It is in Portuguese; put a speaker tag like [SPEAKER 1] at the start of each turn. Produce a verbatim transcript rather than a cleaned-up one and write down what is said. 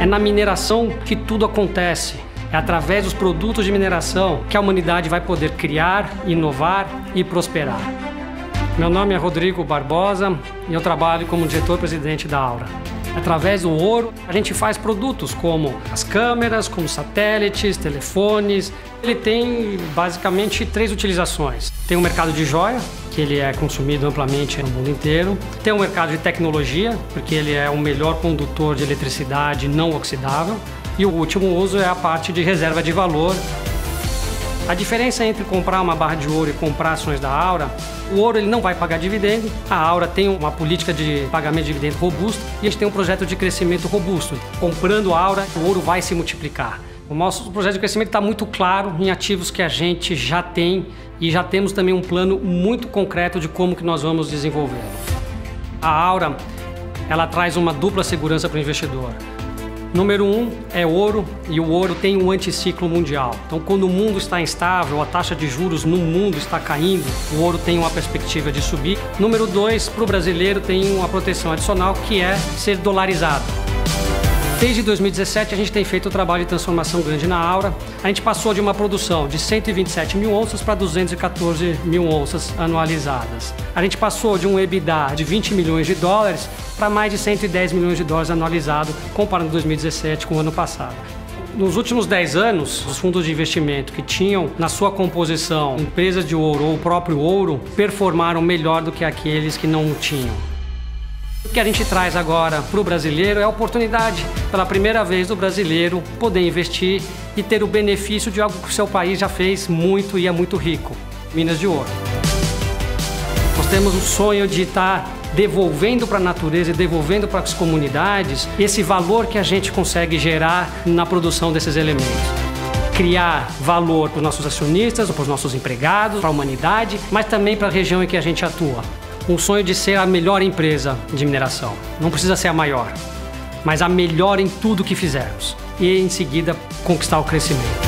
[SPEAKER 1] É na mineração que tudo acontece. É através dos produtos de mineração que a humanidade vai poder criar, inovar e prosperar. Meu nome é Rodrigo Barbosa e eu trabalho como diretor-presidente da Aura. Através do ouro, a gente faz produtos como as câmeras, como satélites, telefones. Ele tem basicamente três utilizações. Tem o mercado de joia, que ele é consumido amplamente no mundo inteiro. Tem o mercado de tecnologia, porque ele é o melhor condutor de eletricidade não oxidável. E o último uso é a parte de reserva de valor. A diferença entre comprar uma barra de ouro e comprar ações da Aura, o ouro ele não vai pagar dividendo, a Aura tem uma política de pagamento de dividendo robusta e a gente tem um projeto de crescimento robusto. Comprando a Aura, o ouro vai se multiplicar. O nosso projeto de crescimento está muito claro em ativos que a gente já tem e já temos também um plano muito concreto de como que nós vamos desenvolver. A Aura, ela traz uma dupla segurança para o investidor. Número um é ouro, e o ouro tem um anticiclo mundial. Então, quando o mundo está instável, a taxa de juros no mundo está caindo, o ouro tem uma perspectiva de subir. Número dois, para o brasileiro tem uma proteção adicional, que é ser dolarizado. Desde dois mil e dezessete, a gente tem feito um trabalho de transformação grande na Aura. A gente passou de uma produção de cento e vinte e sete mil onças para duzentas e quatorze mil onças anualizadas. A gente passou de um EBITDA de vinte milhões de dólares para mais de cento e dez milhões de dólares anualizado, comparando dois mil e dezessete com o ano passado. Nos últimos dez anos, os fundos de investimento que tinham na sua composição empresas de ouro ou o próprio ouro performaram melhor do que aqueles que não tinham. O que a gente traz agora para o brasileiro é a oportunidade, pela primeira vez, do brasileiro poder investir e ter o benefício de algo que o seu país já fez muito e é muito rico: minas de ouro. Nós temos o sonho de estar devolvendo para a natureza e devolvendo para as comunidades esse valor que a gente consegue gerar na produção desses elementos. Criar valor para os nossos acionistas, para os nossos empregados, para a humanidade, mas também para a região em que a gente atua. Um sonho de ser a melhor empresa de mineração. Não precisa ser a maior, mas a melhor em tudo que fizermos. E em seguida conquistar o crescimento.